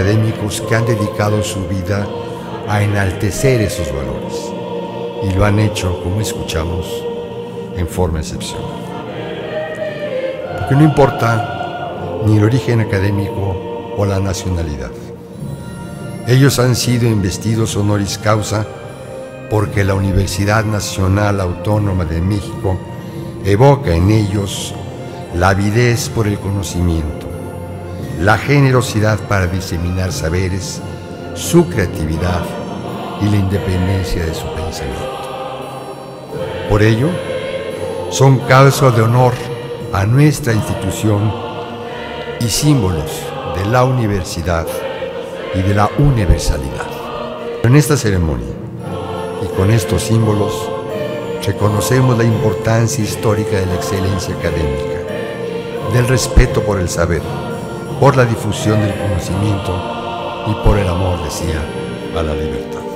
académicos que han dedicado su vida a enaltecer esos valores, y lo han hecho, como escuchamos, en forma excepcional. Porque no importa ni el origen académico o la nacionalidad. Ellos han sido investidos honoris causa porque la Universidad Nacional Autónoma de México evoca en ellos la avidez por el conocimiento, la generosidad para diseminar saberes, su creatividad y la independencia de su pensamiento. Por ello, son causa de honor a nuestra institución y símbolos de la universidad y de la universalidad. En esta ceremonia y con estos símbolos reconocemos la importancia histórica de la excelencia académica, del respeto por el saber, por la difusión del conocimiento y por el amor, decía, a la libertad.